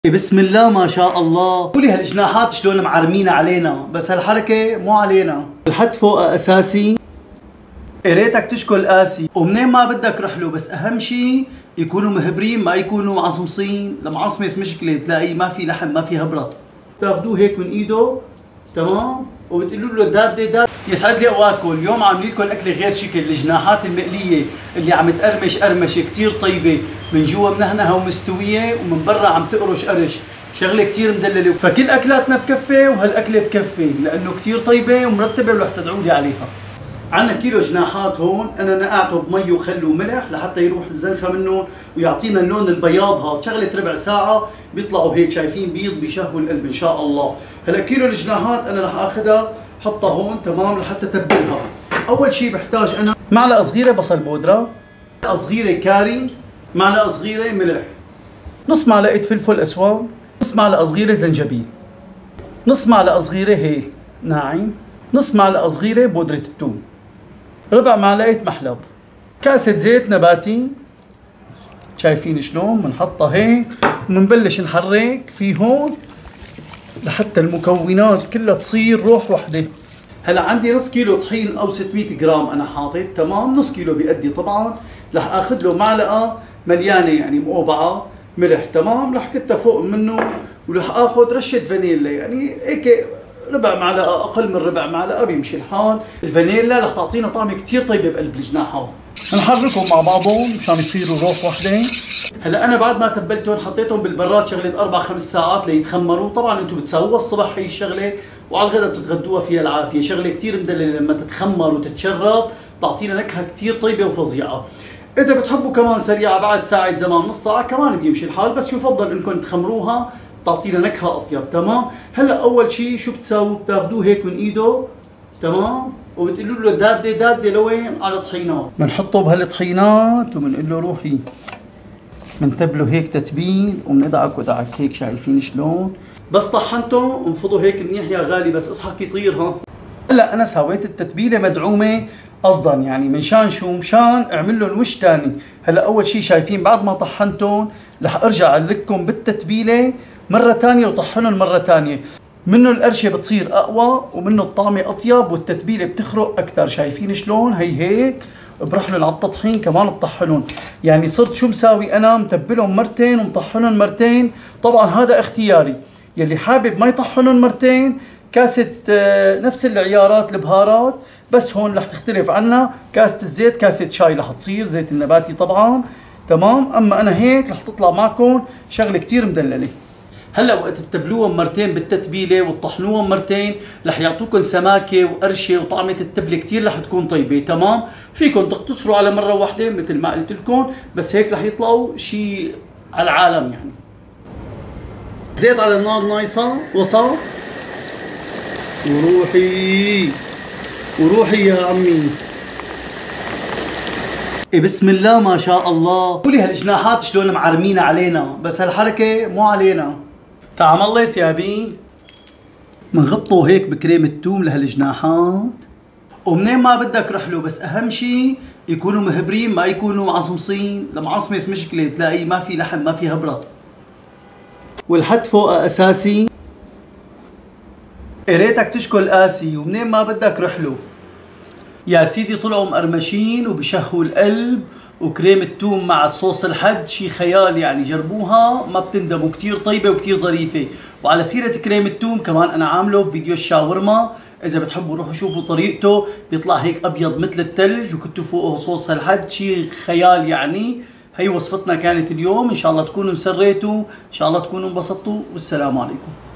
بسم الله ما شاء الله. قولي هالجناحات شلون معرمينة علينا، بس هالحركة مو علينا. الحد فوق اساسي، يا ريتك تشكل قاسي، ومنين ما بدك رح له، بس اهم شيء يكونوا مهبرين، ما يكونوا معصمصين. المعصمص مشكلة، تلاقيه ما في لحم، ما في هبرة. تاخذوه هيك من ايده، تمام، وتقولوا له داد. يسعد لي اوقاتكم. اليوم عاملين لكم اكله غير شكل، الجناحات المقليه اللي عم تقرمش قرمشه كثير طيبه، من جوا منهنها ومستويه، ومن برا عم تقرش قرش، شغله كثير مدلله. فكل اكلاتنا بكفي، وهالاكله بكفي لانه كثير طيبه ومرتبه، ورح تدعوا لي عليها. عندنا كيلو جناحات هون، انا نقعته بمي وخل وملح لحتى يروح الزنخه منهم ويعطينا اللون البياض. هذا شغله ربع ساعه بيطلعوا هيك، شايفين بيض بيشهوا القلب ان شاء الله. هلا كيلو الجناحات انا رح اخذها حطها هون، تمام، لحتى تبلها. اول شيء بحتاج انا معلقه صغيره بصل بودره، معلقه صغيره كاري، معلقه صغيره ملح، نص معلقه فلفل اسود، نص معلقه صغيره زنجبيل، نص معلقه صغيره هيل ناعم، نص معلقه صغيره بودره الثوم، ربع معلقه محلب، كاسه زيت نباتي. شايفين شلون بنحطها هيك، وبنبلش نحرك فيه هون لحتى المكونات كلها تصير روح وحده. هلا عندي نص كيلو طحين او 600 جرام انا حاطط، تمام، نص كيلو بيأدي طبعا. رح اخذ له معلقه مليانه يعني مقوبعه ملح، تمام، رح كتها فوق منه، ورح اخذ رشه فانيلا، يعني هيك ربع معلقه، اقل من ربع معلقه بيمشي الحال. الفانيلا رح تعطينا طعمه كثير طيبه بقلب الجناحات. نحركهم مع بعضهم مشان يصيروا روح وحده. هلا انا بعد ما تبلتهم حطيتهم بالبراد شغله 4-5 ساعات ليتخمروا. طبعا انتم بتسووها الصبح هي الشغله، وعلى الغداء بتتغدوها فيها العافيه. شغله كثير مدلله، لما تتخمر وتتشرب تعطينا نكهه كثير طيبه وفظيعه. اذا بتحبوا كمان سريعه بعد ساعه زمان، نص ساعه كمان بيمشي الحال، بس يفضل انكم تخمروها تعطينا نكهه اطيب، تمام. هلا اول شيء شو بتسووا؟ بتاخذوه هيك من ايده، تمام، وبتقولوا له داده لوين؟ على طحينات. بنحطه بهالطحينات وبنقول له روحي. بنتبله هيك تتبيل، وبندعك ودعك هيك، شايفين شلون؟ بس طحنته انفضوا هيك منيح يا غالي، بس اصحك يطير. ها هلا انا سويت التتبيله مدعومه قصدا، يعني منشان شو؟ مشان اعمل له الوش ثاني. هلا اول شيء شايفين بعد ما طحنتهم رح ارجع اعلقكم بالتتبيله مره ثانيه وطحنهم مره ثانيه. منه القرشه بتصير اقوى، ومنه الطعمه اطيب، والتتبيله بتخرق اكثر. شايفين شلون؟ هي هيك برحلن على التطحين كمان بطحنهم. يعني صرت شو مساوي انا؟ متبلهم مرتين ومطحنهم مرتين. طبعا هذا اختياري، يلي حابب ما يطحنهم مرتين كاسه نفس العيارات البهارات، بس هون رح تختلف عنا. كاسه الزيت كاسه شاي رح تصير، زيت النباتي طبعا، تمام. اما انا هيك رح تطلع معكم شغله كثير مدلله. هلا وقت تتبلوهم مرتين بالتتبيله وتطحنوهم مرتين رح يعطوكم سماكه وقرشه، وطعمه التبله كثير رح تكون طيبه، تمام. فيكم تقتصروا على مره واحده مثل ما قلت لكم، بس هيك رح يطلعوا شيء على العالم يعني. زيت على النار نايصه وسط، وروحي يا عمي. بسم الله ما شاء الله. قولي هالجناحات شلون معرمينة علينا، بس هالحركة مو علينا. تعال الله يسيابين. بنغطوا هيك بكريمة الثوم لهالجناحات، ومنين ما بدك رح له، بس اهم شيء يكونوا مهبرين، ما يكونوا معصمصين. المعصمص مشكلة، تلاقيه ما في لحم، ما في هبرة. والحد فوق اساسي، يا ريتك تشكل قاسي، ومنين ما بدك رح له. يا سيدي طلعوا مقرمشين وبشهوا القلب، وكريمة الثوم مع الصوص الحد شي خيال يعني. جربوها ما بتندموا، كتير طيبة وكتير ظريفة. وعلى سيرة كريمة الثوم كمان أنا عامله بفيديو الشاورما، إذا بتحبوا روحوا شوفوا طريقته، بيطلع هيك أبيض مثل الثلج، وكتوا فوقه صوص الحد شي خيال يعني. هي وصفتنا كانت اليوم، إن شاء الله تكونوا سريتوا، إن شاء الله تكونوا انبسطتوا، والسلام عليكم.